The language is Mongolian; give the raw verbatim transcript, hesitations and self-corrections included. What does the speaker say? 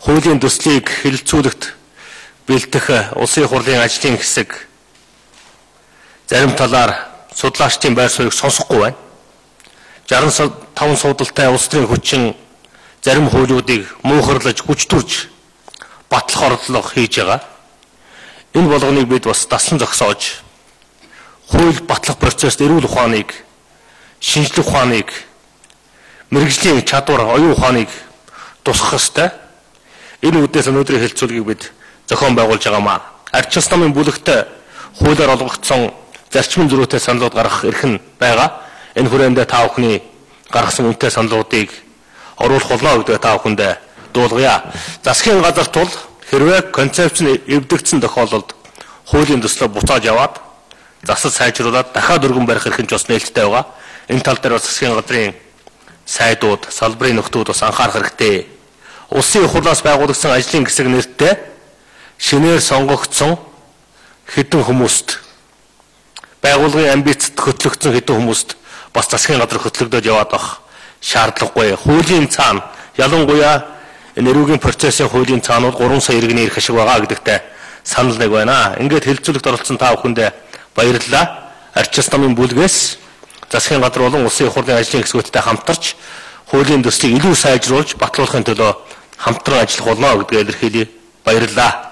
хуулийн төслийг хэлэлцүүлэгт бэлдэх улсын хурлын ажлын хэсэг зарим талаар судлаачдын байр суурийг сонсохгүй байна. жаран таван суудалтай улс төрийн хүчин зарим хуулиудыг муухарлаж хүчтүрж батлах орлого хийж байгаа. Энэ болгоныг бид бас таслан зогсоож хууль батлах процесс эрүүл ухааныг, шинжлэх ухааныг, мэрэгжлийн чадвар, оюун ухааныг тусгах ёстой. Энэ үднээс өнөөдрийн хэлэлцүүлгийг бид зохион байгуулж байгаамаа. Ардчилсан намын бүлэгт хуулиар олгогдсон зарчмын зөрүүтэй саналууд гаргах эрх нь байгаа. Энэ хүрээндээ та бүхний гаргасан үнэтэй саналуудыг оруулах болно гэдэг та бүхэндээ дуулгая. Засгийн газарт бол хэрвээ концепц нь эвдэгдсэн тохиолдолд хуулийн төслөө буцааж аваад засал сайжруулад дахиад өргөн барих эрх нь ч бас нээлттэй байгаа. Энэ тал дээр бас засгийн газрын сайдууд, салбарын нөхдүүд бас анхаарах хэрэгтэй. Улсын хурлаас байгуулагдсан ажлын хэсэг нэртэй шинээр сонгогдсон хэдэн хүмүүст байгууллагын амбицд хөтлөгдсөн хэдэн хүмүүст бас засгийн газар хөтлөгдөж яваад байх шаардлагагүй. Хуулийн цаана ялангуяа энэ эрүүгийн процессын хуулийн цаанууд гурван сая иргэний эрх ашиг байгаа гэдэгтээ санал нэг байна. Ингээд хэлэлцүүлэгт оролцсон та бүхэндээ баярлалаа. Ардчилсан намын бүлгээс засгийн газар болон улсын хурлын ажлын хэсгүүдтэй хамтарч хуулийн төслийг илүү сайжруулж батлуулахын төлөө хамтран ажиллах болно гэдгээр илэрхийлье. Баярлалаа.